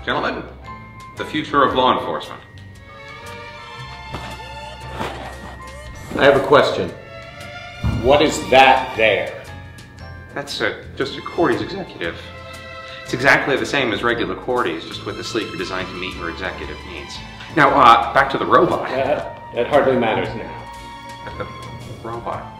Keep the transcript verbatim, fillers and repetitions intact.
Gentlemen, the future of law enforcement. I have a question. What is that there? That's uh, just a Cordy's executive. It's exactly the same as regular Cordy's, just with a sleeker design to meet your executive needs. Now, uh, back to the robot. Uh, that hardly matters now. The robot.